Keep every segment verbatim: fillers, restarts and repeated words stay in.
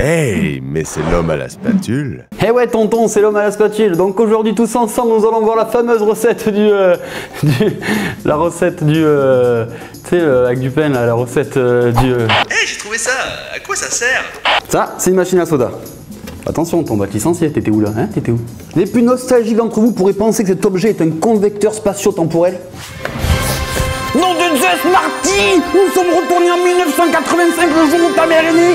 Hey, mais c'est l'homme à la spatule. Eh ouais tonton, c'est l'homme à la spatule. Donc aujourd'hui tous ensemble nous allons voir la fameuse recette du... Euh, du la recette du... Euh, tu sais, euh, avec du pain là, la recette euh, du... Euh... Eh hey, j'ai trouvé ça, à quoi ça sert? Ça, c'est une machine à soda. Attention, on va te licencier, t'étais où là hein T'étais où? Les plus nostalgiques d'entre vous pourraient penser que cet objet est un convecteur spatio-temporel. Nom de Zeus Marty! Nous sommes retournés en mille neuf cent quatre-vingt-cinq, le jour où ta mère est née!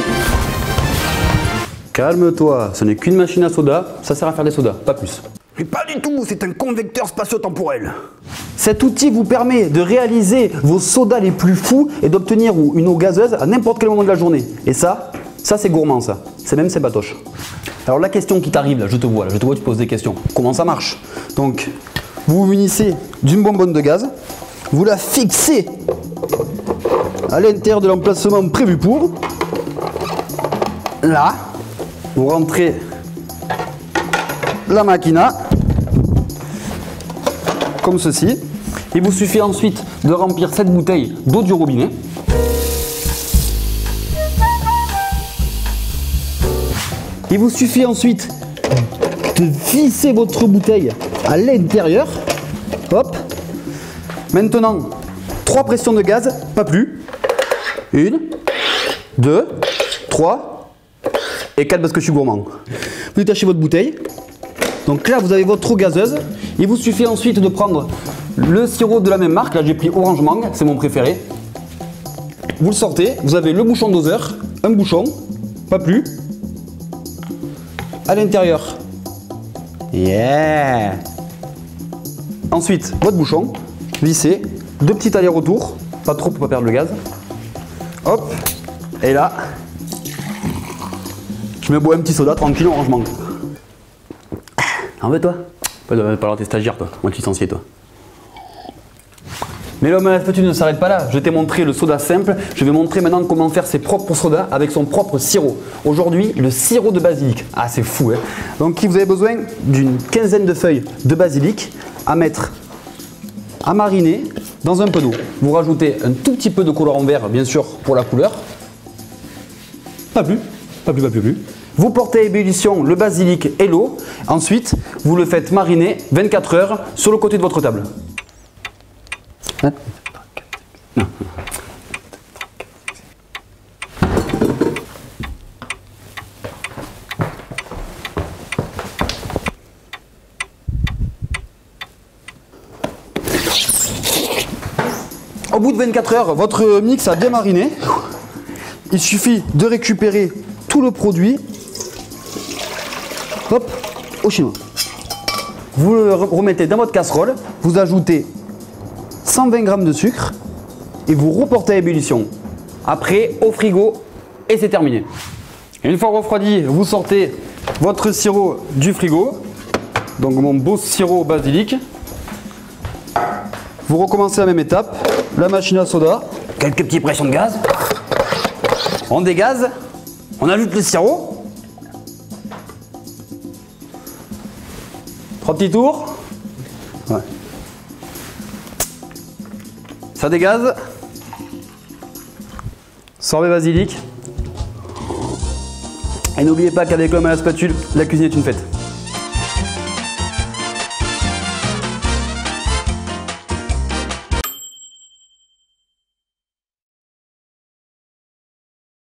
Calme-toi, ce n'est qu'une machine à soda, ça sert à faire des sodas, pas plus. Mais pas du tout, c'est un convecteur spatio-temporel. Cet outil vous permet de réaliser vos sodas les plus fous et d'obtenir une eau gazeuse à n'importe quel moment de la journée. Et ça, ça c'est gourmand ça, c'est même c'est batoche. Alors la question qui t'arrive là, je te vois là, je te vois tu poses des questions. Comment ça marche? Donc, vous vous munissez d'une bonbonne de gaz, vous la fixez à l'intérieur de l'emplacement prévu pour. Là, vous rentrez la machina comme ceci. Il vous suffit ensuite de remplir cette bouteille d'eau du robinet. Il vous suffit ensuite de visser votre bouteille à l'intérieur. Hop. Maintenant, trois pressions de gaz, pas plus. Une, deux, trois et quatre parce que je suis gourmand. Vous détachez votre bouteille. Donc là, vous avez votre eau gazeuse. Il vous suffit ensuite de prendre le sirop de la même marque. Là, j'ai pris Orange Mangue, c'est mon préféré. Vous le sortez. Vous avez le bouchon doseur, un bouchon, pas plus. À l'intérieur. Yeah! Ensuite, votre bouchon, vissez, deux petits allers-retours, pas trop pour pas perdre le gaz. Hop, et là, je me bois un petit soda tranquille, Orange Mangue. En veux toi? Pas de pas alors t'es stagiaire toi, moi te licencier toi. Mais l'homme à la spatule ne s'arrête pas là. Je t'ai montré le soda simple. Je vais montrer maintenant comment faire ses propres sodas avec son propre sirop. Aujourd'hui, le sirop de basilic. Ah, c'est fou, hein. Donc, vous avez besoin d'une quinzaine de feuilles de basilic à mettre, à mariner dans un peu d'eau. Vous rajoutez un tout petit peu de colorant vert, bien sûr, pour la couleur. Pas plus, pas plus, pas plus, plus. Vous portez à ébullition le basilic et l'eau. Ensuite, vous le faites mariner vingt-quatre heures sur le côté de votre table. Non. Au bout de vingt-quatre heures, votre mix a bien mariné. Il suffit de récupérer tout le produit. Hop, au chinois. Vous le remettez dans votre casserole, vous ajoutez cent vingt grammes de sucre et vous reportez à ébullition. Après, au frigo et c'est terminé. Et une fois refroidi, vous sortez votre sirop du frigo. Donc mon beau sirop basilic. Vous recommencez la même étape. La machine à soda. Quelques petites pressions de gaz. On dégaze. On ajoute le sirop. Trois petits tours. Ouais. Ça dégaze. Sorbet basilic. Et n'oubliez pas qu'avec l'homme à la spatule, la cuisine est une fête.